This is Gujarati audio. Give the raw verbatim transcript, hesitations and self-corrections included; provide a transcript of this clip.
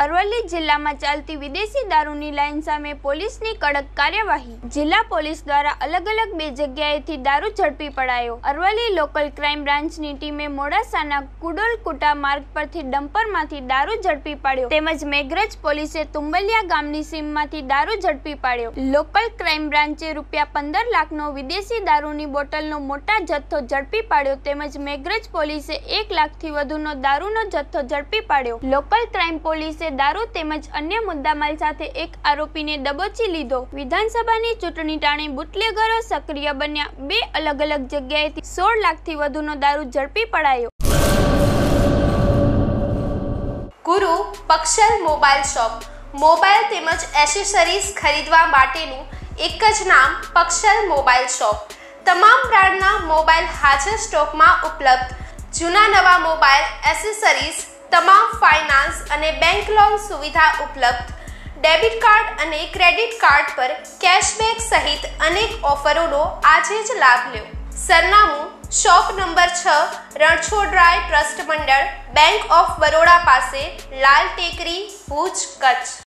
અરવલ્લી જિલ્લામાં ચાલતી વિદેશી દારૂની લાઇન સામે પોલીસની કડક કાર્યવાહી। જિલ્લા પોલીસ દ્વારા અલગ અલગ બે જગ્યાએથી દારૂ ઝડપી પડાયો। અરવલ્લી લોકલ ક્રાઇમ બ્રાન્ચની ટીમે મોડાસાના કુડોલકુટા માર્ગ પરથી ડમ્પરમાંથી દારૂ ઝડપી પાડ્યો તેમજ મેઘરજ પોલીસે તુંબલિયા ગામની સીમમાંથી દારૂ ઝડપી પાડ્યો। લોકલ ક્રાઇમ બ્રાન્ચે રૂપિયા પંદર લાખનો વિદેશી દારૂની બોટલનો મોટા જથ્થો ઝડપી પાડ્યો તેમજ મેઘરજ પોલીસે એક લાખથી વધુનો દારૂનો જથ્થો ઝડપી પાડ્યો। લોકલ ક્રાઇમ પોલીસે દારૂ તેમજ અન્ય મુદ્દામાલ સાથે એક આરોપીને દબોચી લીધો। વિધાનસભાની ચૂંટણી ટાણે બુટલેગરો સક્રિય બન્યા। બે અલગ અલગ જગ્યાએથી સોળ લાખથી વધુનો દારૂ ઝડપી પડાયો। ગુરુ પક્ષલ મોબાઈલ શોપ મોબાઈલ તેમજ એસેસરીઝ ખરીદવા માટેનું એક જ નામ પક્ષલ મોબાઈલ શોપ। તમામ બ્રાન્ડના મોબાઈલ હાજર સ્ટોકમાં ઉપલબ્ધ। જૂના નવા મોબાઈલ એસેસરીઝ તમામ ફાઇનાન્સ અને બેંક લોન સુવિધા ઉપલબ્ધ। ડેબિટ કાર્ડ અને ક્રેડિટ કાર્ડ પર કેશબેક સહિત અનેક ઓફરોનો આજે જ લાભ લો। સરનામું શોપ નંબર છ રણછોડરાય ટ્રસ્ટ મંડળ, બેંક ઓફ બરોડા પાસે, લાલ ટેકરી, ભુજ, કચ્છ।